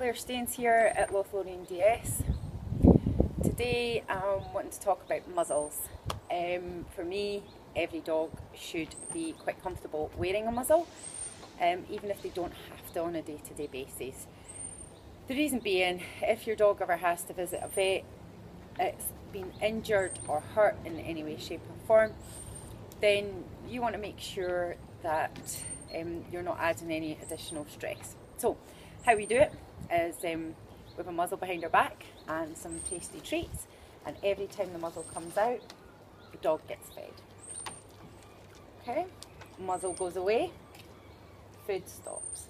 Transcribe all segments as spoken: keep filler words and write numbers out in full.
Claire Staines here at Lothlorien D S. Today I'm wanting to talk about muzzles. Um, for me, every dog should be quite comfortable wearing a muzzle, um, even if they don't have to on a day-to-day basis. The reason being, if your dog ever has to visit a vet, it's been injured or hurt in any way, shape or form, then you want to make sure that um, you're not adding any additional stress. So how we do it is um, with a muzzle behind our back and some tasty treats, and every time the muzzle comes out, the dog gets fed. Okay, muzzle goes away, food stops.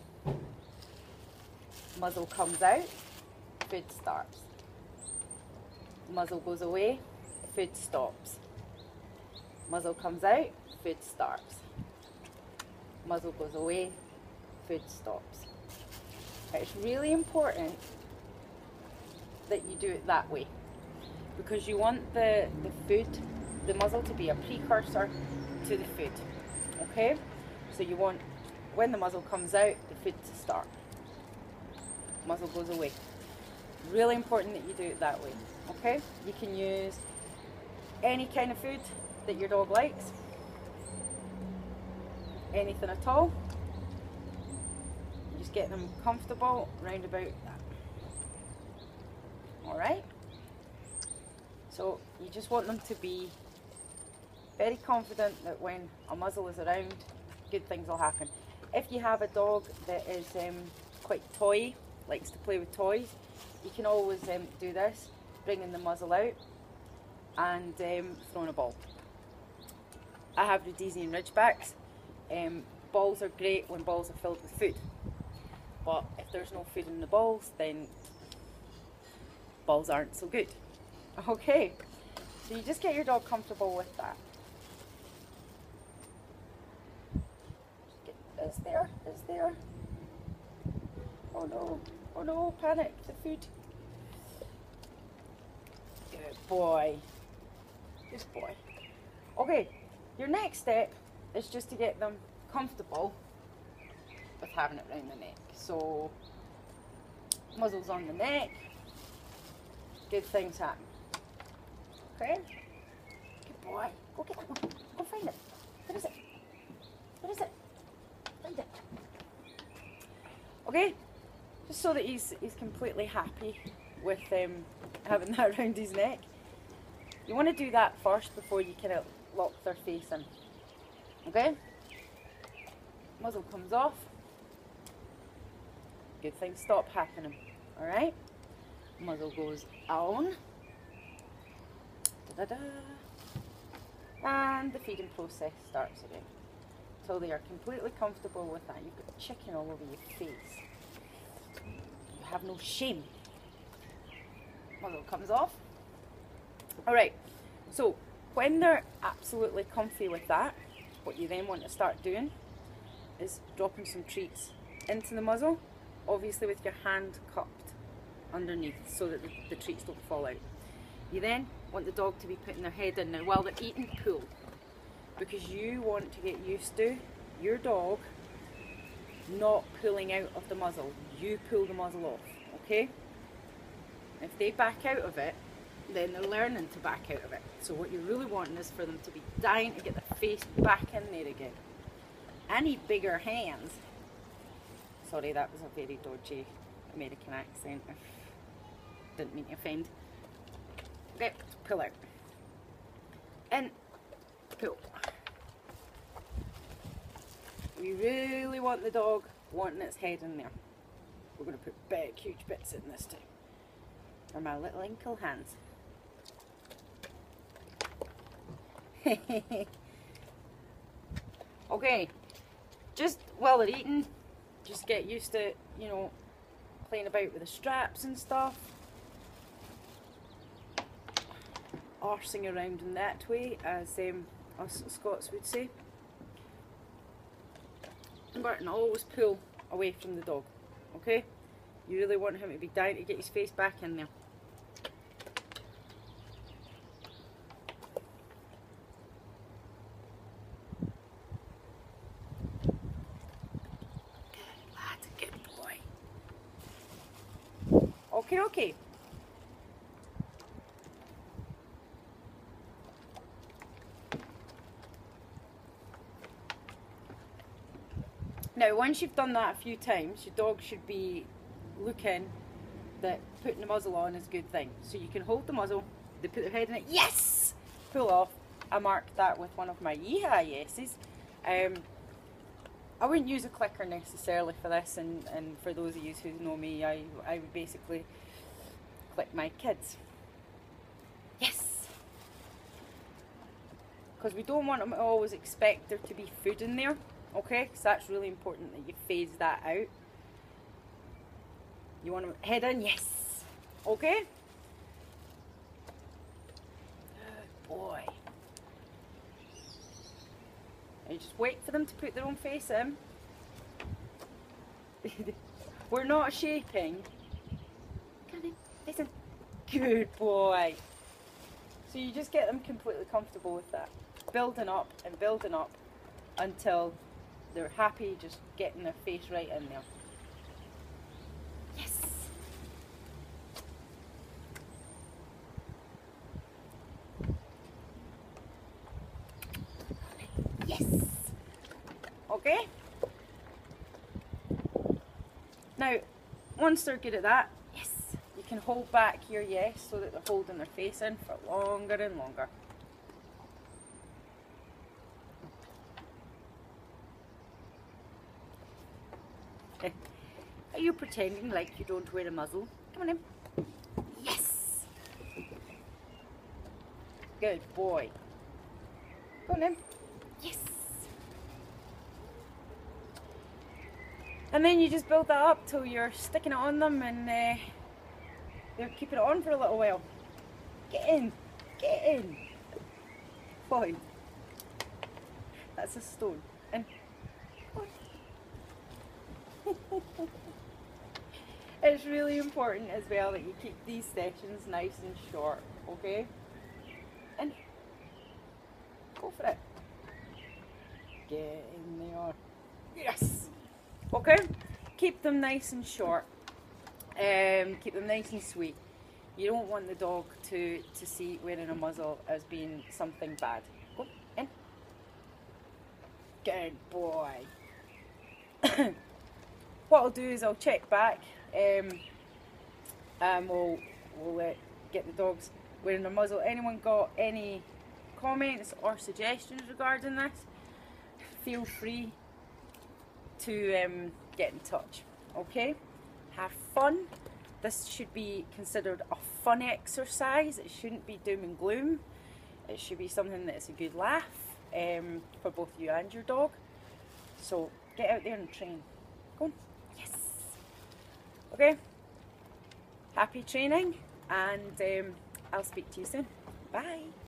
Muzzle comes out, food starts. Muzzle goes away, food stops. Muzzle comes out, food starts. Muzzle goes away, food stops. It's really important that you do it that way, because you want the, the food, the muzzle to be a precursor to the food. Okay? So you want, when the muzzle comes out, the food to start. Muzzle goes away. Really important that you do it that way. Okay? You can use any kind of food that your dog likes. Anything at all. Just get them comfortable round about that. Alright? So you just want them to be very confident that when a muzzle is around, good things will happen. If you have a dog that is um, quite toy, likes to play with toys, you can always um, do this, bringing the muzzle out and um, throwing a ball. I have Rhodesian Ridgebacks. Um, balls are great when balls are filled with food, but if there's no food in the balls, then balls aren't so good. Okay, so you just get your dog comfortable with that. Get this there, this there. Oh no, oh no, panic, the food. Good boy, good boy. Okay, your next step is just to get them comfortable with having it around the neck. So, muzzles on the neck, good things happen. Okay? Good boy. Go get that one. Go find it. Where is it? Where is it? Find it. Okay? Just so that he's, he's completely happy with um, having that around his neck. You want to do that first before you kind of lock their face in. Okay? Muzzle comes off. Good things stop happening. Alright? Muzzle goes on. Da, da, da. And the feeding process starts again. Until they are completely comfortable with that. You've got chicken all over your face. You have no shame. Muzzle comes off. Alright, so when they're absolutely comfy with that, what you then want to start doing is dropping some treats into the muzzle, obviously with your hand cupped underneath so that the, the treats don't fall out. You then want the dog to be putting their head in. Now while they're eating, pull, because you want to get used to your dog not pulling out of the muzzle. You pull the muzzle off, okay? If they back out of it, then they're learning to back out of it. So what you're really wanting is for them to be dying to get their face back in there again. I need bigger hands. Sorry, that was a very dodgy American accent. I didn't mean to offend. Okay, pull out. And pull. We really want the dog wanting its head in there. We're going to put big, huge bits in this time. Or my little ankle hands. Okay, just while they're eating, just get used to, you know, playing about with the straps and stuff. Arsing around in that way, as um, us Scots would say. But always pull away from the dog, okay? You really want him to be dying to get his face back in there. Okay, okay. Now, once you've done that a few times, your dog should be looking that putting the muzzle on is a good thing. So you can hold the muzzle, they put their head in it, yes! Pull off. I marked that with one of my yeehaw yeses. Um, I wouldn't use a clicker necessarily for this, and, and for those of you who know me, I, I would basically click my kids. Yes! Because we don't want them to always expect there to be food in there, okay? Because that's really important that you phase that out. You want them head in, yes! Okay? Good boy. And you just wait for them to put their own face in. We're not shaping. Come in, face in. Good boy. So you just get them completely comfortable with that. Building up and building up until they're happy just getting their face right in there. Yes. Yes. Okay. Now, once they're good at that, yes, you can hold back your yes so that they're holding their face in for longer and longer. Are you pretending like you don't wear a muzzle? Come on in. Yes! Good boy. Go on in. Yes! And then you just build that up till you're sticking it on them, and uh, they're keeping it on for a little while. Get in! Get in! Boy. That's a stone. And it's really important as well that you keep these sessions nice and short, okay? And go for it. Get in there. Yes! Okay? Keep them nice and short. Um, keep them nice and sweet. You don't want the dog to, to see wearing a muzzle as being something bad. Go in. Good boy. What I'll do is I'll check back, um, and we'll, we'll uh, get the dogs wearing their muzzle. Anyone got any comments or suggestions regarding this? Feel free to um, get in touch, okay? Have fun. This should be considered a fun exercise. It shouldn't be doom and gloom. It should be something that's a good laugh um, for both you and your dog. So get out there and train. Go on. Yes. Okay. Happy training, and um, I'll speak to you soon. Bye.